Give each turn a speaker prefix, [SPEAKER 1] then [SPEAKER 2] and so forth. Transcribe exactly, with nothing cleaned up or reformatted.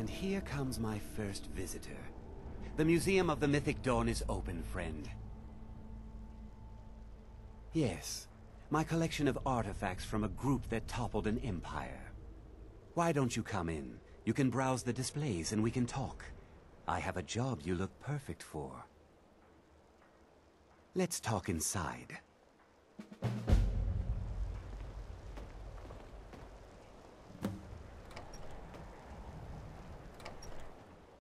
[SPEAKER 1] And here comes my first visitor. The Museum of the Mythic Dawn is open, friend. Yes, my collection of artifacts from a group that toppled an empire. Why don't you come in? You can browse the displays and we can talk. I have a job you look perfect for. Let's talk inside.